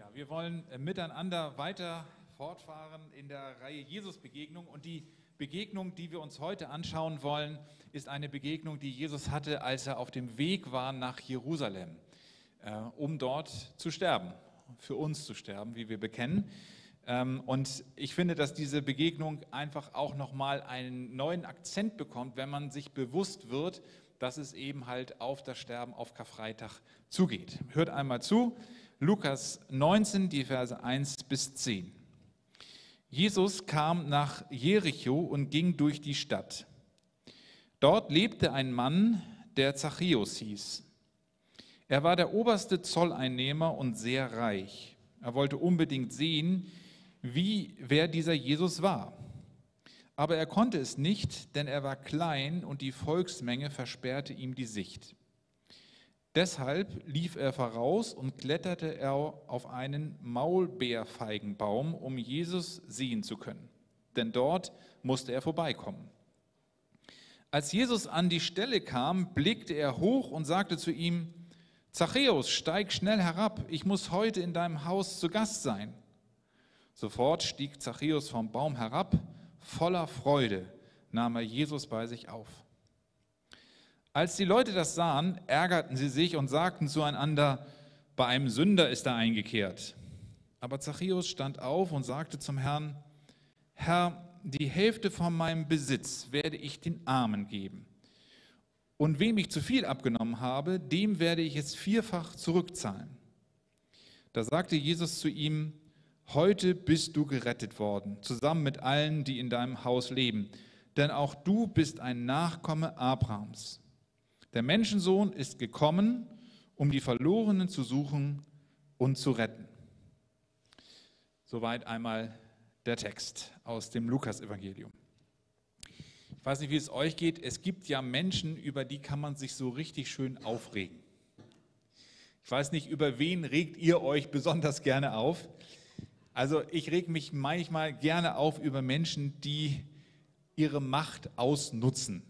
Ja, wir wollen miteinander weiter fortfahren in der Reihe Jesus-Begegnung. Und die Begegnung, die wir uns heute anschauen wollen, ist eine Begegnung, die Jesus hatte, als er auf dem Weg war nach Jerusalem, um dort zu sterben, für uns zu sterben, wie wir bekennen. Und ich finde, dass diese Begegnung einfach auch nochmal einen neuen Akzent bekommt, wenn man sich bewusst wird, dass es eben halt auf das Sterben auf Karfreitag zugeht. Hört einmal zu, Lukas 19, die Verse 1 bis 10. Jesus kam nach Jericho und ging durch die Stadt. Dort lebte ein Mann, der Zachäus hieß. Er war der oberste Zolleinnehmer und sehr reich. Er wollte unbedingt sehen, wer dieser Jesus war. Aber er konnte es nicht, denn er war klein und die Volksmenge versperrte ihm die Sicht. Deshalb lief er voraus und kletterte auf einen Maulbeerfeigenbaum, um Jesus sehen zu können. Denn dort musste er vorbeikommen. Als Jesus an die Stelle kam, blickte er hoch und sagte zu ihm: Zachäus, steig schnell herab, ich muss heute in deinem Haus zu Gast sein. Sofort stieg Zachäus vom Baum herab, voller Freude nahm er Jesus bei sich auf. Als die Leute das sahen, ärgerten sie sich und sagten zueinander: Bei einem Sünder ist er eingekehrt. Aber Zachäus stand auf und sagte zum Herrn: Herr, die Hälfte von meinem Besitz werde ich den Armen geben. Und wem ich zu viel abgenommen habe, dem werde ich es vierfach zurückzahlen. Da sagte Jesus zu ihm: Heute bist du gerettet worden, zusammen mit allen, die in deinem Haus leben. Denn auch du bist ein Nachkomme Abrahams. Der Menschensohn ist gekommen, um die Verlorenen zu suchen und zu retten. Soweit einmal der Text aus dem Lukas-Evangelium. Ich weiß nicht, wie es euch geht. Es gibt ja Menschen, über die kann man sich so richtig schön aufregen. Ich weiß nicht, über wen regt ihr euch besonders gerne auf? Also ich reg mich manchmal gerne auf über Menschen, die ihre Macht ausnutzen.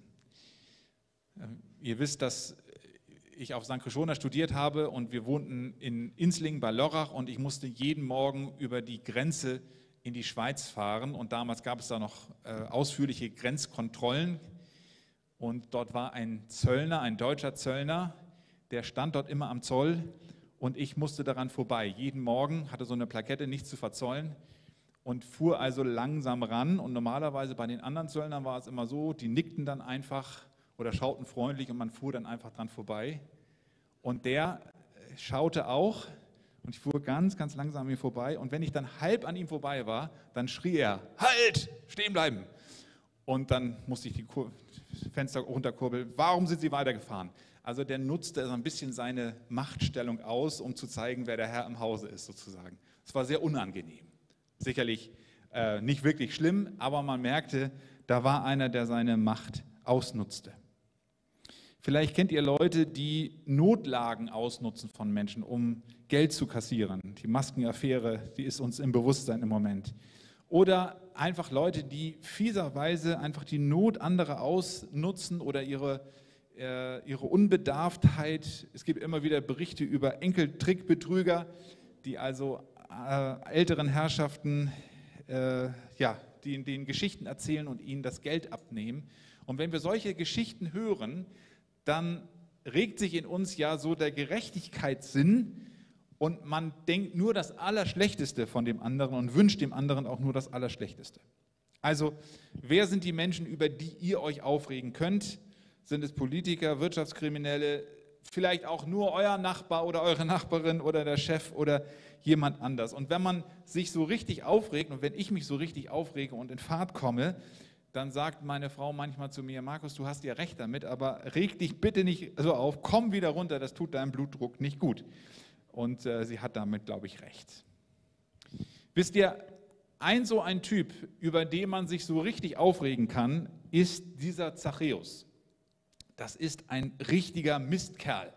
Ihr wisst, dass ich auf St. Krishona studiert habe und wir wohnten in Inslingen bei Lörrach und ich musste jeden Morgen über die Grenze in die Schweiz fahren und damals gab es da noch ausführliche Grenzkontrollen und dort war ein Zöllner, ein deutscher Zöllner, der stand dort immer am Zoll und ich musste daran vorbei. Jeden Morgen hatte so eine Plakette, nichts zu verzollen und fuhr also langsam ran und normalerweise bei den anderen Zöllnern war es immer so, die nickten dann einfach oder schauten freundlich und man fuhr dann einfach dran vorbei. Und der schaute auch und ich fuhr ganz, ganz langsam an ihm vorbei. Und wenn ich dann halb an ihm vorbei war, dann schrie er: Halt, stehen bleiben. Und dann musste ich die Fenster runterkurbeln. Warum sind Sie weitergefahren? Also der nutzte so ein bisschen seine Machtstellung aus, um zu zeigen, wer der Herr im Hause ist sozusagen. Es war sehr unangenehm. Sicherlich nicht wirklich schlimm, aber man merkte, da war einer, der seine Macht ausnutzte. Vielleicht kennt ihr Leute, die Notlagen ausnutzen von Menschen, um Geld zu kassieren. Die Maskenaffäre, die ist uns im Bewusstsein im Moment. Oder einfach Leute, die fieserweise einfach die Not anderer ausnutzen oder ihre Unbedarftheit. Es gibt immer wieder Berichte über Enkeltrickbetrüger, die also älteren Herrschaften den Geschichten erzählen und ihnen das Geld abnehmen. Und wenn wir solche Geschichten hören, dann regt sich in uns ja so der Gerechtigkeitssinn und man denkt nur das Allerschlechteste von dem anderen und wünscht dem anderen auch nur das Allerschlechteste. Also, wer sind die Menschen, über die ihr euch aufregen könnt? Sind es Politiker, Wirtschaftskriminelle, vielleicht auch nur euer Nachbar oder eure Nachbarin oder der Chef oder jemand anders? Und wenn man sich so richtig aufregt und wenn ich mich so richtig aufrege und in Fahrt komme, dann sagt meine Frau manchmal zu mir: Markus, du hast ja recht damit, aber reg dich bitte nicht so auf, komm wieder runter, das tut deinem Blutdruck nicht gut. Und sie hat damit, glaube ich, recht. Wisst ihr, so ein Typ, über den man sich so richtig aufregen kann, ist dieser Zachäus. Das ist ein richtiger Mistkerl.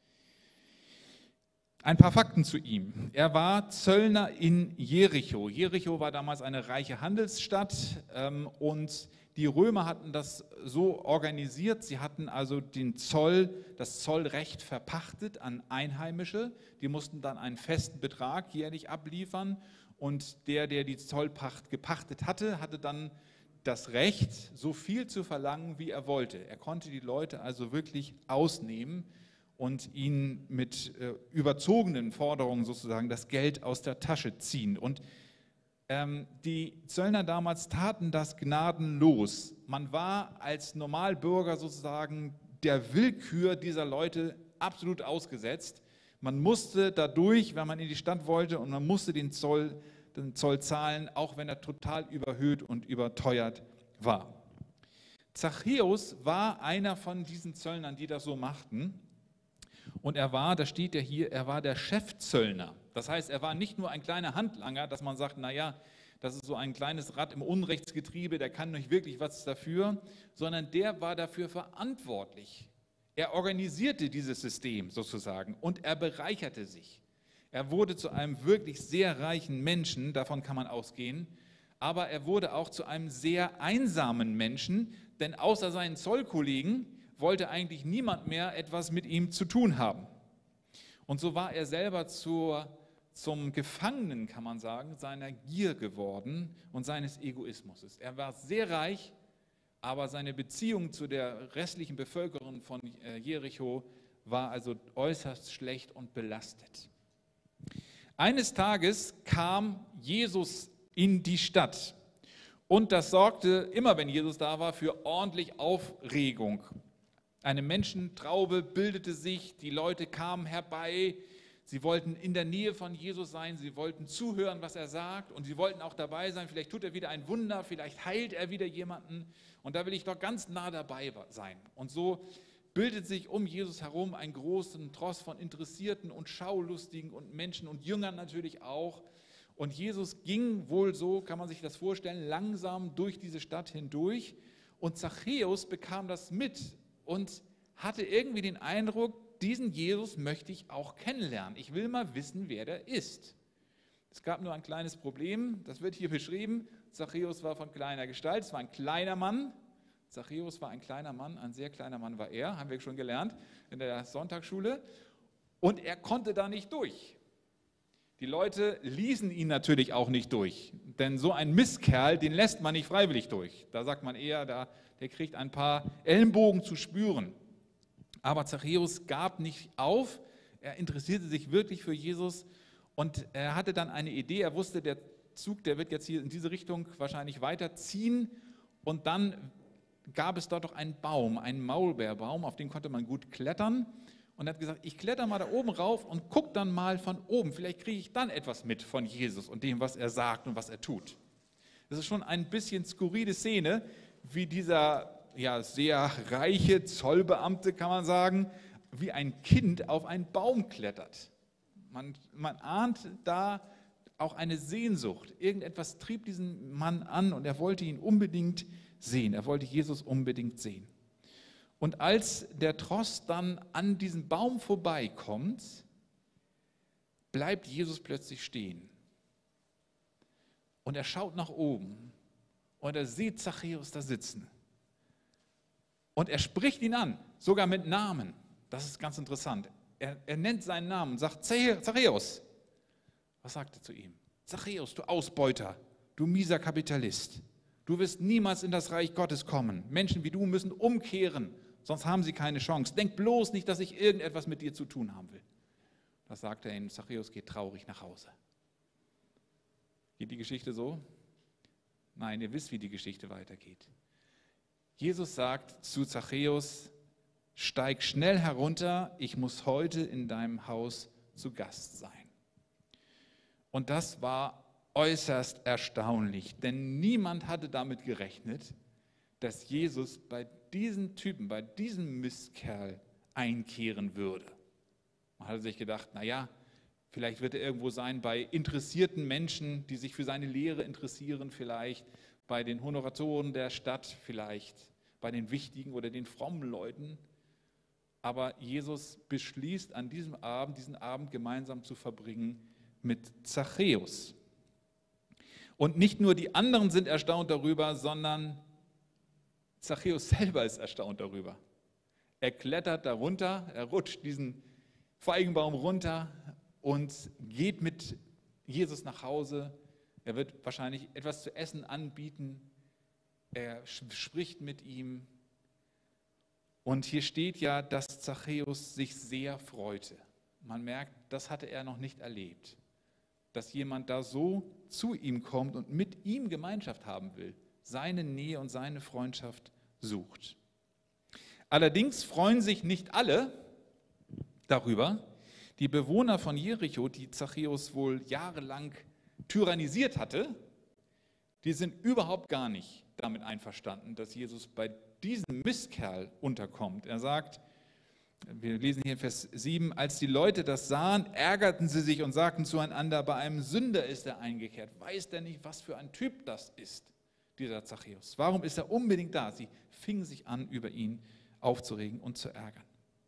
Ein paar Fakten zu ihm. Er war Zöllner in Jericho. Jericho war damals eine reiche Handelsstadt und Die Römer hatten das so organisiert, sie hatten also das Zollrecht verpachtet an Einheimische. Die mussten dann einen festen Betrag jährlich abliefern und der die Zollpacht gepachtet hatte, hatte dann das Recht, so viel zu verlangen, wie er wollte. Er konnte die Leute also wirklich ausnehmen und ihnen mit überzogenen Forderungen sozusagen das Geld aus der Tasche ziehen. Und die Zöllner damals taten das gnadenlos. Man war als Normalbürger sozusagen der Willkür dieser Leute absolut ausgesetzt. Man musste dadurch, wenn man in die Stadt wollte, und man musste den Zoll zahlen, auch wenn er total überhöht und überteuert war. Zachäus war einer von diesen Zöllnern, die das so machten. Und er war, das steht ja hier, er war der Chefzöllner. Das heißt, er war nicht nur ein kleiner Handlanger, dass man sagt, naja, das ist so ein kleines Rad im Unrechtsgetriebe, der kann nicht wirklich was dafür, sondern der war dafür verantwortlich. Er organisierte dieses System sozusagen und er bereicherte sich. Er wurde zu einem wirklich sehr reichen Menschen, davon kann man ausgehen, aber er wurde auch zu einem sehr einsamen Menschen, denn außer seinen Zollkollegen wollte eigentlich niemand mehr etwas mit ihm zu tun haben. Und so war er selber zum Gefangenen, kann man sagen, seiner Gier geworden und seines Egoismus. Er war sehr reich, aber seine Beziehung zu der restlichen Bevölkerung von Jericho war also äußerst schlecht und belastet. Eines Tages kam Jesus in die Stadt und das sorgte, immer wenn Jesus da war, für ordentlich Aufregung. Eine Menschentraube bildete sich, die Leute kamen herbei, sie wollten in der Nähe von Jesus sein, sie wollten zuhören, was er sagt und sie wollten auch dabei sein, vielleicht tut er wieder ein Wunder, vielleicht heilt er wieder jemanden und da will ich doch ganz nah dabei sein. Und so bildet sich um Jesus herum einen großen Tross von Interessierten und Schaulustigen und Menschen und Jüngern natürlich auch. Und Jesus ging wohl so, kann man sich das vorstellen, langsam durch diese Stadt hindurch und Zachäus bekam das mit und hatte irgendwie den Eindruck, diesen Jesus möchte ich auch kennenlernen. Ich will mal wissen, wer der ist. Es gab nur ein kleines Problem, das wird hier beschrieben. Zachäus war von kleiner Gestalt, es war ein kleiner Mann. Zachäus war ein kleiner Mann, ein sehr kleiner Mann war er, haben wir schon gelernt in der Sonntagsschule. Und er konnte da nicht durch. Die Leute ließen ihn natürlich auch nicht durch, denn so ein Mistkerl, den lässt man nicht freiwillig durch. Da sagt man eher, der kriegt ein paar Ellenbogen zu spüren. Aber Zachäus gab nicht auf, er interessierte sich wirklich für Jesus und er hatte dann eine Idee, er wusste, der Zug, der wird jetzt hier in diese Richtung wahrscheinlich weiterziehen und dann gab es dort doch einen Baum, einen Maulbeerbaum, auf den konnte man gut klettern und er hat gesagt, ich kletter mal da oben rauf und gucke dann mal von oben, vielleicht kriege ich dann etwas mit von Jesus und dem, was er sagt und was er tut. Das ist schon ein bisschen skurrile Szene, wie dieser sehr reiche Zollbeamte, kann man sagen, wie ein Kind auf einen Baum klettert. Man ahnt da auch eine Sehnsucht. Irgendetwas trieb diesen Mann an und er wollte ihn unbedingt sehen. Er wollte Jesus unbedingt sehen. Und als der Tross dann an diesem Baum vorbeikommt, bleibt Jesus plötzlich stehen. Und er schaut nach oben und er sieht Zachäus da sitzen. Und er spricht ihn an, sogar mit Namen. Das ist ganz interessant. Er nennt seinen Namen und sagt, Zachäus. Was sagt er zu ihm? Zachäus, du Ausbeuter, du mieser Kapitalist. Du wirst niemals in das Reich Gottes kommen. Menschen wie du müssen umkehren, sonst haben sie keine Chance. Denk bloß nicht, dass ich irgendetwas mit dir zu tun haben will. Das sagt er ihm. Zachäus geht traurig nach Hause. Geht die Geschichte so? Nein, ihr wisst, wie die Geschichte weitergeht. Jesus sagt zu Zachäus, steig schnell herunter, ich muss heute in deinem Haus zu Gast sein. Und das war äußerst erstaunlich, denn niemand hatte damit gerechnet, dass Jesus bei diesen Typen, bei diesem Mistkerl einkehren würde. Man hatte sich gedacht, naja, vielleicht wird er irgendwo sein bei interessierten Menschen, die sich für seine Lehre interessieren, vielleicht bei den Honoratoren der Stadt, vielleicht bei den wichtigen oder den frommen Leuten. Aber Jesus beschließt an diesem Abend, diesen Abend gemeinsam zu verbringen mit Zachäus. Und nicht nur die anderen sind erstaunt darüber, sondern Zachäus selber ist erstaunt darüber. Er klettert darunter, er rutscht diesen Feigenbaum runter und geht mit Jesus nach Hause. Er wird wahrscheinlich etwas zu essen anbieten. Er spricht mit ihm. Und hier steht ja, dass Zachäus sich sehr freute. Man merkt, das hatte er noch nicht erlebt. Dass jemand da so zu ihm kommt und mit ihm Gemeinschaft haben will, seine Nähe und seine Freundschaft sucht. Allerdings freuen sich nicht alle darüber. Die Bewohner von Jericho, die Zachäus wohl jahrelang tyrannisiert hatte, die sind überhaupt gar nicht damit einverstanden, dass Jesus bei diesem Mistkerl unterkommt. Er sagt, wir lesen hier in Vers 7, als die Leute das sahen, ärgerten sie sich und sagten zueinander, bei einem Sünder ist er eingekehrt. Weiß der nicht, was für ein Typ das ist, dieser Zachäus? Warum ist er unbedingt da? Sie fingen sich an, über ihn aufzuregen und zu ärgern.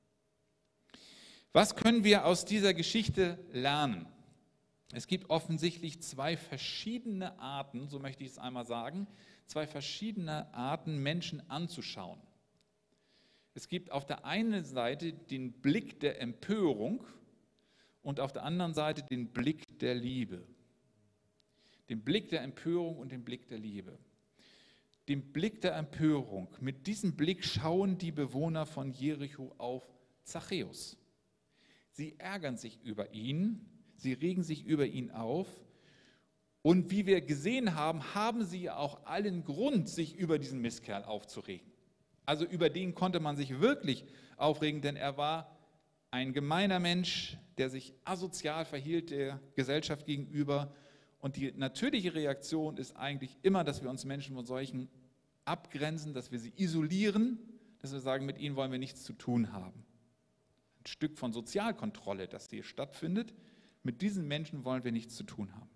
Was können wir aus dieser Geschichte lernen? Es gibt offensichtlich zwei verschiedene Arten, so möchte ich es einmal sagen, zwei verschiedene Arten, Menschen anzuschauen. Es gibt auf der einen Seite den Blick der Empörung und auf der anderen Seite den Blick der Liebe. Den Blick der Empörung und den Blick der Liebe. Den Blick der Empörung, mit diesem Blick schauen die Bewohner von Jericho auf Zachäus. Sie ärgern sich über ihn, sie regen sich über ihn auf und wie wir gesehen haben, haben sie auch allen Grund, sich über diesen Mistkerl aufzuregen. Also über den konnte man sich wirklich aufregen, denn er war ein gemeiner Mensch, der sich asozial verhielt der Gesellschaft gegenüber. Und die natürliche Reaktion ist eigentlich immer, dass wir uns Menschen von solchen abgrenzen, dass wir sie isolieren, dass wir sagen, mit ihnen wollen wir nichts zu tun haben. Ein Stück von Sozialkontrolle, das hier stattfindet. Mit diesen Menschen wollen wir nichts zu tun haben.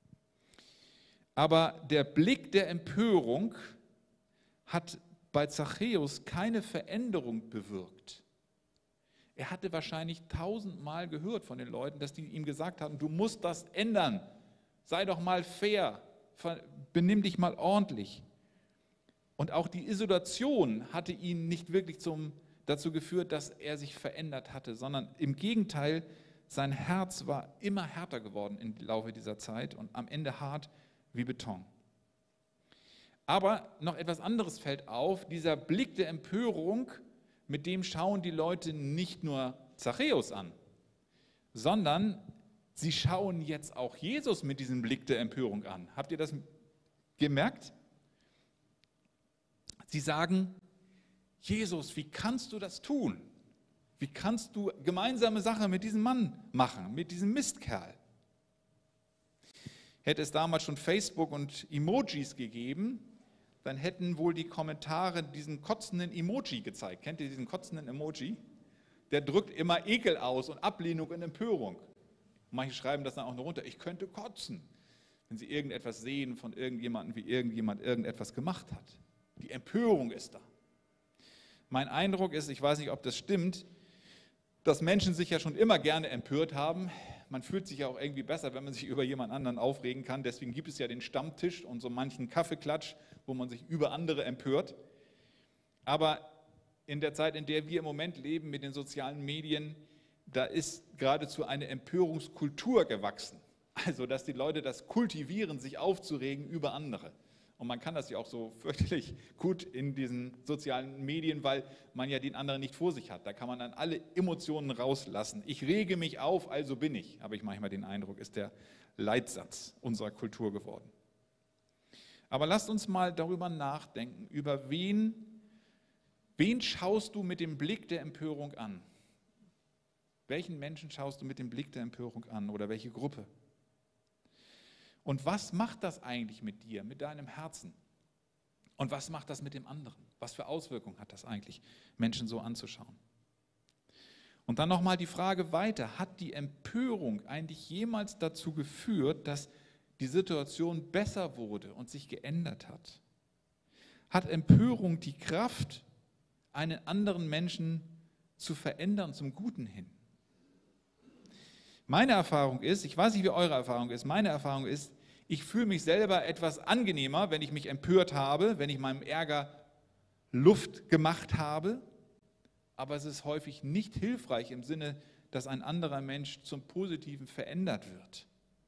Aber der Blick der Empörung hat bei Zachäus keine Veränderung bewirkt. Er hatte wahrscheinlich 1000-mal gehört von den Leuten, dass die ihm gesagt haben, du musst das ändern, sei doch mal fair, benimm dich mal ordentlich. Und auch die Isolation hatte ihn nicht wirklich dazu geführt, dass er sich verändert hatte, sondern im Gegenteil, sein Herz war immer härter geworden im Laufe dieser Zeit und am Ende hart wie Beton. Aber noch etwas anderes fällt auf, dieser Blick der Empörung, mit dem schauen die Leute nicht nur Zachäus an, sondern sie schauen jetzt auch Jesus mit diesem Blick der Empörung an. Habt ihr das gemerkt? Sie sagen, Jesus, wie kannst du das tun? Wie kannst du gemeinsame Sache mit diesem Mann machen, mit diesem Mistkerl? Hätte es damals schon Facebook und Emojis gegeben, dann hätten wohl die Kommentare diesen kotzenden Emoji gezeigt. Kennt ihr diesen kotzenden Emoji? Der drückt immer Ekel aus und Ablehnung und Empörung. Manche schreiben das dann auch noch runter, ich könnte kotzen, wenn sie irgendetwas sehen von irgendjemandem, wie irgendjemand irgendetwas gemacht hat. Die Empörung ist da. Mein Eindruck ist, ich weiß nicht, ob das stimmt, dass Menschen sich ja schon immer gerne empört haben. Man fühlt sich ja auch irgendwie besser, wenn man sich über jemand anderen aufregen kann. Deswegen gibt es ja den Stammtisch und so manchen Kaffeeklatsch, wo man sich über andere empört. Aber in der Zeit, in der wir im Moment leben mit den sozialen Medien, da ist geradezu eine Empörungskultur gewachsen. Also, dass die Leute das kultivieren, sich aufzuregen über andere. Und man kann das ja auch so fürchterlich gut in diesen sozialen Medien, weil man ja den anderen nicht vor sich hat. Da kann man dann alle Emotionen rauslassen. Ich rege mich auf, also bin ich, habe ich manchmal den Eindruck, ist der Leitsatz unserer Kultur geworden. Aber lasst uns mal darüber nachdenken, über wen schaust du mit dem Blick der Empörung an? Welchen Menschen schaust du mit dem Blick der Empörung an oder welche Gruppe? Und was macht das eigentlich mit dir, mit deinem Herzen? Und was macht das mit dem anderen? Was für Auswirkungen hat das eigentlich, Menschen so anzuschauen? Und dann nochmal die Frage weiter, hat die Empörung eigentlich jemals dazu geführt, dass die Situation besser wurde und sich geändert hat? Hat Empörung die Kraft, einen anderen Menschen zu verändern zum Guten hin? Meine Erfahrung ist, ich weiß nicht, wie eure Erfahrung ist, meine Erfahrung ist, ich fühle mich selber etwas angenehmer, wenn ich mich empört habe, wenn ich meinem Ärger Luft gemacht habe, aber es ist häufig nicht hilfreich im Sinne, dass ein anderer Mensch zum Positiven verändert wird.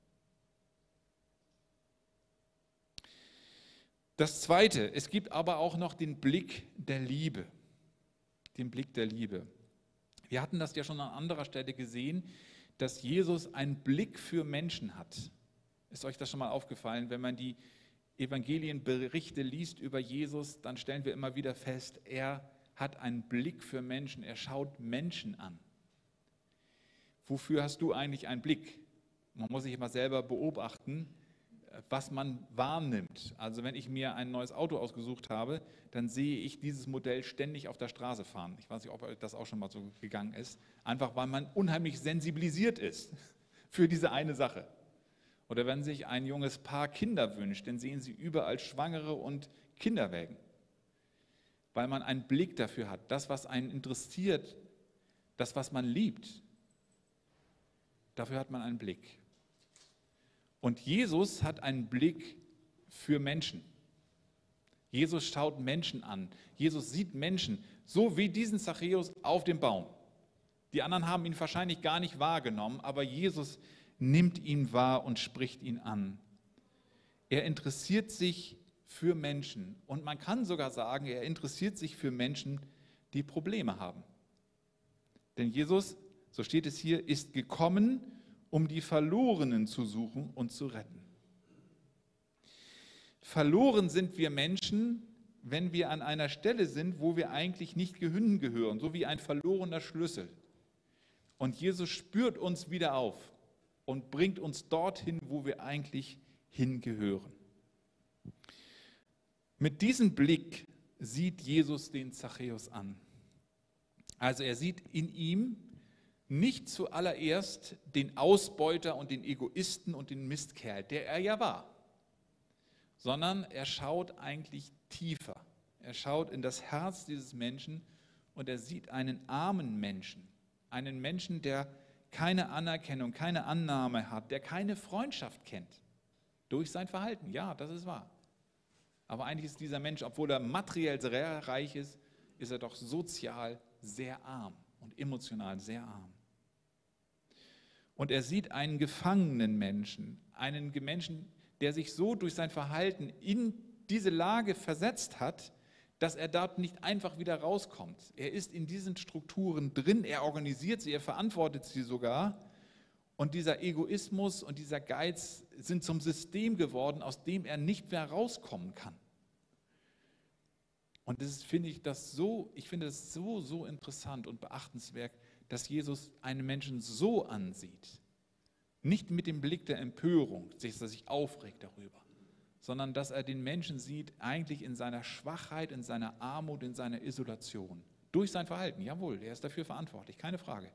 Das Zweite, es gibt aber auch noch den Blick der Liebe. Den Blick der Liebe. Wir hatten das ja schon an anderer Stelle gesehen, dass Jesus einen Blick für Menschen hat. Ist euch das schon mal aufgefallen? Wenn man die Evangelienberichte liest über Jesus, dann stellen wir immer wieder fest, er hat einen Blick für Menschen, er schaut Menschen an. Wofür hast du eigentlich einen Blick? Man muss sich immer selber beobachten, was man wahrnimmt. Also wenn ich mir ein neues Auto ausgesucht habe, dann sehe ich dieses Modell ständig auf der Straße fahren. Ich weiß nicht, ob das auch schon mal so gegangen ist. Einfach weil man unheimlich sensibilisiert ist für diese eine Sache. Oder wenn sich ein junges Paar Kinder wünscht, dann sehen sie überall Schwangere und Kinderwägen. Weil man einen Blick dafür hat. Das, was einen interessiert, das, was man liebt, dafür hat man einen Blick. Und Jesus hat einen Blick für Menschen. Jesus schaut Menschen an. Jesus sieht Menschen, so wie diesen Zachäus auf dem Baum. Die anderen haben ihn wahrscheinlich gar nicht wahrgenommen, aber Jesus nimmt ihn wahr und spricht ihn an. Er interessiert sich für Menschen. Und man kann sogar sagen, er interessiert sich für Menschen, die Probleme haben. Denn Jesus, so steht es hier, ist gekommen, um die Verlorenen zu suchen und zu retten. Verloren sind wir Menschen, wenn wir an einer Stelle sind, wo wir eigentlich nicht hingehören, so wie ein verlorener Schlüssel. Und Jesus spürt uns wieder auf und bringt uns dorthin, wo wir eigentlich hingehören. Mit diesem Blick sieht Jesus den Zachäus an. Also er sieht in ihm nicht zuallererst den Ausbeuter und den Egoisten und den Mistkerl, der er ja war, sondern er schaut eigentlich tiefer. Er schaut in das Herz dieses Menschen und er sieht einen armen Menschen, einen Menschen, der keine Anerkennung, keine Annahme hat, der keine Freundschaft kennt, durch sein Verhalten. Ja, das ist wahr. Aber eigentlich ist dieser Mensch, obwohl er materiell sehr reich ist, ist er doch sozial sehr arm und emotional sehr arm. Und er sieht einen gefangenen Menschen, einen Menschen, der sich so durch sein Verhalten in diese Lage versetzt hat, dass er dort nicht einfach wieder rauskommt. Er ist in diesen Strukturen drin, er organisiert sie, er verantwortet sie sogar. Und dieser Egoismus und dieser Geiz sind zum System geworden, aus dem er nicht mehr rauskommen kann. Und das finde ich das so interessant und beachtenswert, dass Jesus einen Menschen so ansieht. Nicht mit dem Blick der Empörung, dass er sich aufregt darüber, sondern dass er den Menschen sieht, eigentlich in seiner Schwachheit, in seiner Armut, in seiner Isolation. Durch sein Verhalten, jawohl, er ist dafür verantwortlich, keine Frage.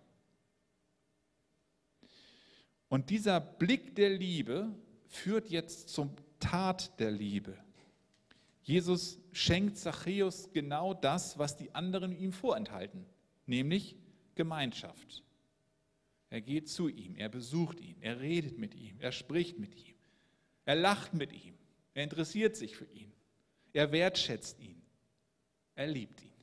Und dieser Blick der Liebe führt jetzt zum Tat der Liebe. Jesus schenkt Zachäus genau das, was die anderen ihm vorenthalten, nämlich Gemeinschaft. Er geht zu ihm, er besucht ihn, er redet mit ihm, er spricht mit ihm, er lacht mit ihm, er interessiert sich für ihn, er wertschätzt ihn, er liebt ihn.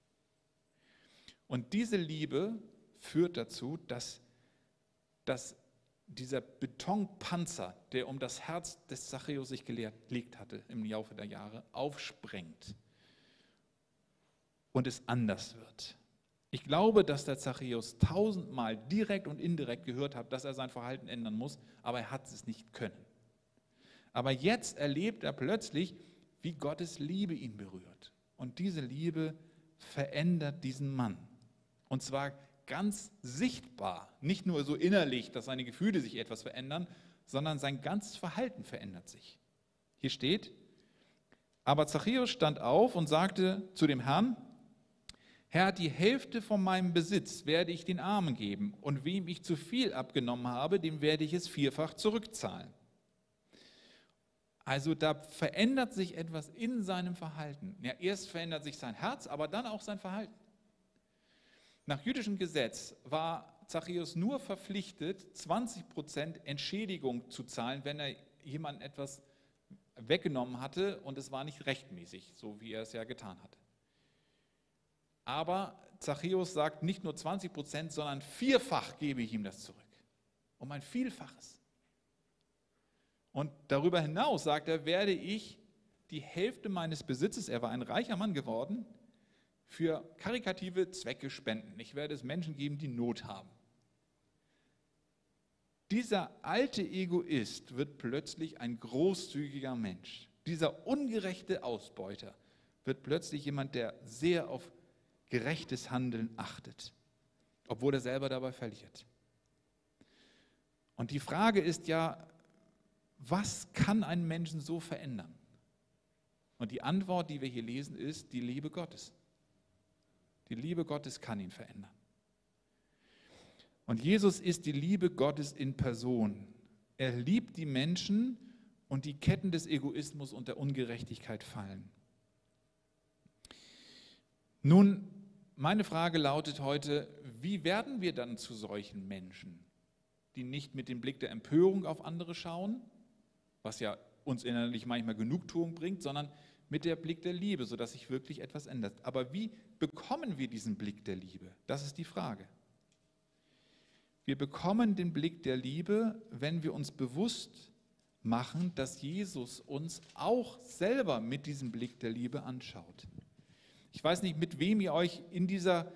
Und diese Liebe führt dazu, dass dieser Betonpanzer, der um das Herz des Zachäus sich gelegt hatte im Laufe der Jahre, aufsprengt und es anders wird. Ich glaube, dass der Zachäus 1000-mal direkt und indirekt gehört hat, dass er sein Verhalten ändern muss, aber er hat es nicht können. Aber jetzt erlebt er plötzlich, wie Gottes Liebe ihn berührt. Und diese Liebe verändert diesen Mann. Und zwar ganz sichtbar, nicht nur so innerlich, dass seine Gefühle sich etwas verändern, sondern sein ganzes Verhalten verändert sich. Hier steht, aber Zachäus stand auf und sagte zu dem Herrn, Herr, die Hälfte von meinem Besitz werde ich den Armen geben, und wem ich zu viel abgenommen habe, dem werde ich es vierfach zurückzahlen. Also da verändert sich etwas in seinem Verhalten. Ja, erst verändert sich sein Herz, aber dann auch sein Verhalten. Nach jüdischem Gesetz war Zachäus nur verpflichtet, 20% Entschädigung zu zahlen, wenn er jemandem etwas weggenommen hatte und es war nicht rechtmäßig, so wie er es ja getan hatte. Aber Zachäus sagt nicht nur 20%, sondern vierfach gebe ich ihm das zurück. Um ein Vielfaches. Und darüber hinaus, sagt er, werde ich die Hälfte meines Besitzes, er war ein reicher Mann geworden, für karitative Zwecke spenden. Ich werde es Menschen geben, die Not haben. Dieser alte Egoist wird plötzlich ein großzügiger Mensch. Dieser ungerechte Ausbeuter wird plötzlich jemand, der sehr auf gerechtes Handeln achtet, obwohl er selber dabei verliert. Und die Frage ist ja, was kann einen Menschen so verändern? Und die Antwort, die wir hier lesen, ist die Liebe Gottes. Die Liebe Gottes kann ihn verändern. Und Jesus ist die Liebe Gottes in Person. Er liebt die Menschen und die Ketten des Egoismus und der Ungerechtigkeit fallen. Nun, meine Frage lautet heute, wie werden wir dann zu solchen Menschen, die nicht mit dem Blick der Empörung auf andere schauen, was ja uns innerlich manchmal Genugtuung bringt, sondern mit der Blick der Liebe, sodass sich wirklich etwas ändert. Aber wie bekommen wir diesen Blick der Liebe? Das ist die Frage. Wir bekommen den Blick der Liebe, wenn wir uns bewusst machen, dass Jesus uns auch selber mit diesem Blick der Liebe anschaut. Ich weiß nicht, mit wem ihr euch in diesem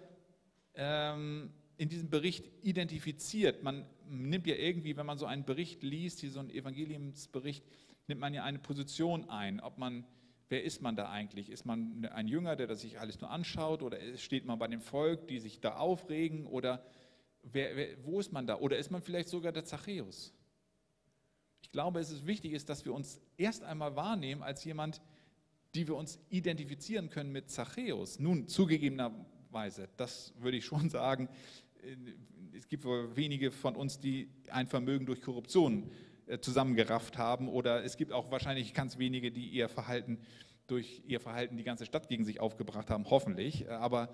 Bericht identifiziert. Man nimmt ja irgendwie, wenn man so einen Bericht liest, hier so einen Evangeliumsbericht, nimmt man ja eine Position ein. Wer ist man da eigentlich? Ist man ein Jünger, der das sich alles nur anschaut? Oder steht man bei dem Volk, die sich da aufregen? Oder wo ist man da? Oder ist man vielleicht sogar der Zachäus? Ich glaube, es ist wichtig, dass wir uns erst einmal wahrnehmen als jemand, die wir uns identifizieren können mit Zachäus. Nun, zugegebenerweise, das würde ich schon sagen, es gibt wohl wenige von uns, die ein Vermögen durch Korruption zusammengerafft haben, oder es gibt auch wahrscheinlich ganz wenige, die durch ihr Verhalten die ganze Stadt gegen sich aufgebracht haben, hoffentlich. Aber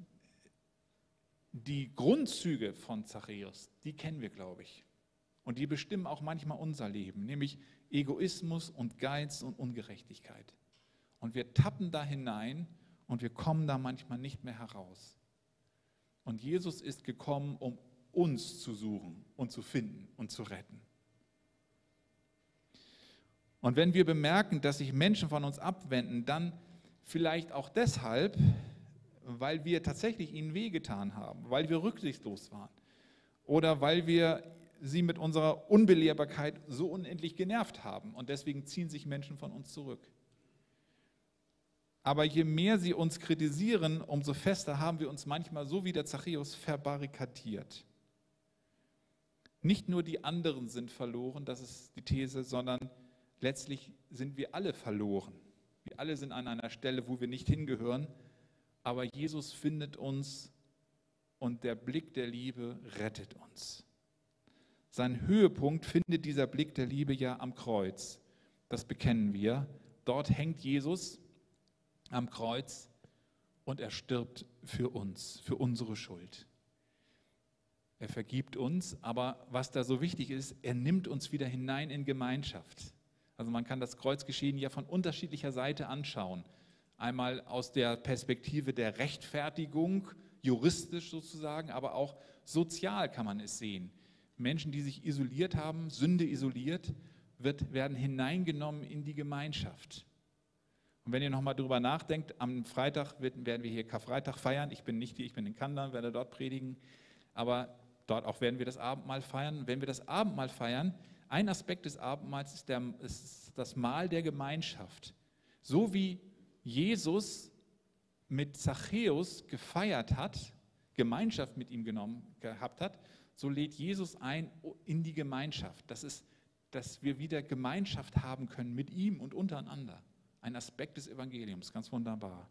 die Grundzüge von Zachäus, die kennen wir, glaube ich. Und die bestimmen auch manchmal unser Leben, nämlich Egoismus und Geiz und Ungerechtigkeit. Und wir tappen da hinein und wir kommen da manchmal nicht mehr heraus. Und Jesus ist gekommen, um uns zu suchen und zu finden und zu retten. Und wenn wir bemerken, dass sich Menschen von uns abwenden, dann vielleicht auch deshalb, weil wir tatsächlich ihnen wehgetan haben, weil wir rücksichtslos waren oder weil wir sie mit unserer Unbelehrbarkeit so unendlich genervt haben und deswegen ziehen sich Menschen von uns zurück. Aber je mehr sie uns kritisieren, umso fester haben wir uns manchmal so wie der Zachäus verbarrikadiert. Nicht nur die anderen sind verloren, das ist die These, sondern letztlich sind wir alle verloren. Wir alle sind an einer Stelle, wo wir nicht hingehören, aber Jesus findet uns und der Blick der Liebe rettet uns. Seinen Höhepunkt findet dieser Blick der Liebe ja am Kreuz. Das bekennen wir. Dort hängt Jesus am Kreuz und er stirbt für uns, für unsere Schuld. Er vergibt uns, aber was da so wichtig ist, er nimmt uns wieder hinein in Gemeinschaft. Also man kann das Kreuzgeschehen ja von unterschiedlicher Seite anschauen. Einmal aus der Perspektive der Rechtfertigung, juristisch sozusagen, aber auch sozial kann man es sehen. Menschen, die sich isoliert haben, Sünde isoliert, werden hineingenommen in die Gemeinschaft. Und wenn ihr nochmal drüber nachdenkt, am Freitag werden wir hier Karfreitag feiern. Ich bin nicht hier, ich bin in Kandern, werde dort predigen. Aber dort auch werden wir das Abendmahl feiern. Wenn wir das Abendmahl feiern, ein Aspekt des Abendmahls ist das Mahl der Gemeinschaft. So wie Jesus mit Zachäus gefeiert hat, Gemeinschaft mit ihm gehabt hat, so lädt Jesus ein in die Gemeinschaft. Das ist, dass wir wieder Gemeinschaft haben können mit ihm und untereinander. Ein Aspekt des Evangeliums, ganz wunderbar.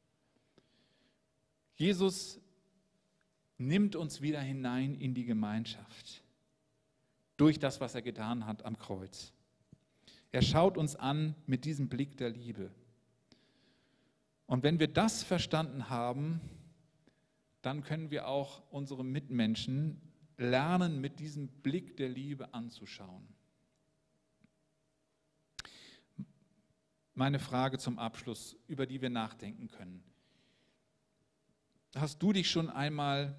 Jesus nimmt uns wieder hinein in die Gemeinschaft durch das, was er getan hat am Kreuz. Er schaut uns an mit diesem Blick der Liebe. Und wenn wir das verstanden haben, dann können wir auch unsere Mitmenschen lernen, mit diesem Blick der Liebe anzuschauen. Meine Frage zum Abschluss, über die wir nachdenken können. hast du dich schon einmal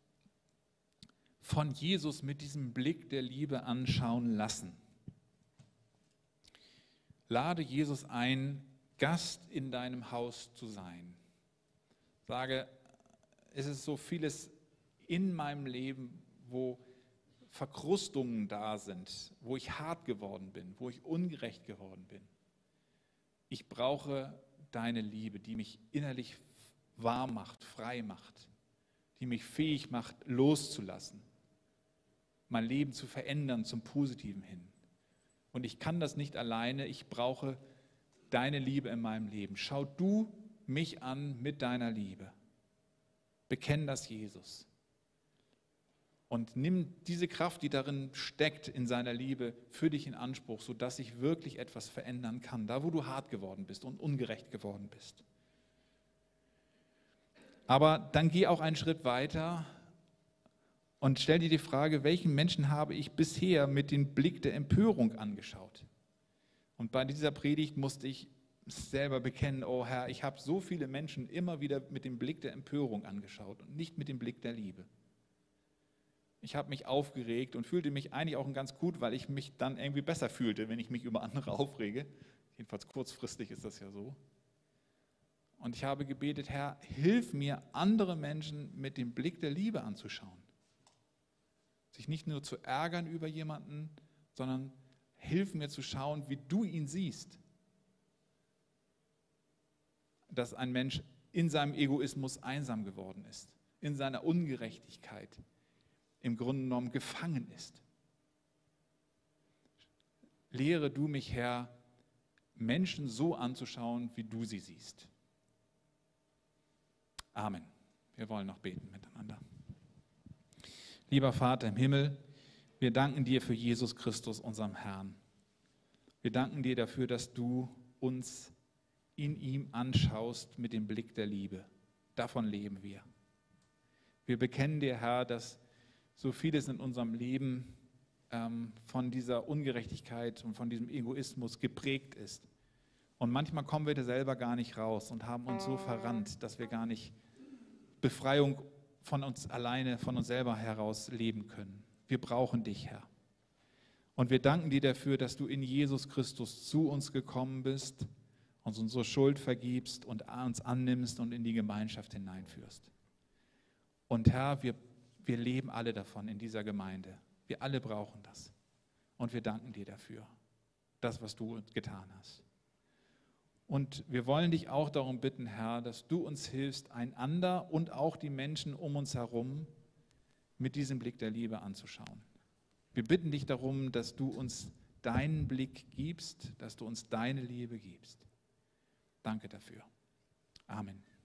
von Jesus mit diesem Blick der Liebe anschauen lassen? Lade Jesus ein, Gast in deinem Haus zu sein. Sage, es ist so vieles in meinem Leben, wo Verkrustungen da sind, wo ich hart geworden bin, wo ich ungerecht geworden bin. Ich brauche deine Liebe, die mich innerlich warm macht, frei macht, die mich fähig macht, loszulassen, mein Leben zu verändern zum Positiven hin. Und ich kann das nicht alleine, ich brauche deine Liebe in meinem Leben. Schau du mich an mit deiner Liebe. Bekenn das Jesus. Und nimm diese Kraft, die darin steckt, in seiner Liebe, für dich in Anspruch, sodass sich wirklich etwas verändern kann, da wo du hart geworden bist und ungerecht geworden bist. Aber dann geh auch einen Schritt weiter und stell dir die Frage, welchen Menschen habe ich bisher mit dem Blick der Empörung angeschaut? Und bei dieser Predigt musste ich selber bekennen, oh Herr, ich habe so viele Menschen immer wieder mit dem Blick der Empörung angeschaut und nicht mit dem Blick der Liebe. Ich habe mich aufgeregt und fühlte mich eigentlich auch ganz gut, weil ich mich dann irgendwie besser fühlte, wenn ich mich über andere aufrege. Jedenfalls kurzfristig ist das ja so. Und ich habe gebetet, Herr, hilf mir, andere Menschen mit dem Blick der Liebe anzuschauen. Sich nicht nur zu ärgern über jemanden, sondern hilf mir zu schauen, wie du ihn siehst. Dass ein Mensch in seinem Egoismus einsam geworden ist, in seiner Ungerechtigkeit im Grunde genommen gefangen ist. Lehre du mich, Herr, Menschen so anzuschauen, wie du sie siehst. Amen. Wir wollen noch beten miteinander. Lieber Vater im Himmel, wir danken dir für Jesus Christus, unserem Herrn. Wir danken dir dafür, dass du uns in ihm anschaust mit dem Blick der Liebe. Davon leben wir. Wir bekennen dir, Herr, dass so vieles in unserem Leben von dieser Ungerechtigkeit und von diesem Egoismus geprägt ist. Und manchmal kommen wir da selber gar nicht raus und haben uns so verrannt, dass wir gar nicht Befreiung von uns alleine, von uns selber heraus leben können. Wir brauchen dich, Herr. Und wir danken dir dafür, dass du in Jesus Christus zu uns gekommen bist, uns unsere Schuld vergibst und uns annimmst und in die Gemeinschaft hineinführst. Und Herr, wir leben alle davon in dieser Gemeinde. Wir alle brauchen das. Und wir danken dir dafür, das, was du getan hast. Und wir wollen dich auch darum bitten, Herr, dass du uns hilfst, einander und auch die Menschen um uns herum mit diesem Blick der Liebe anzuschauen. Wir bitten dich darum, dass du uns deinen Blick gibst, dass du uns deine Liebe gibst. Danke dafür. Amen.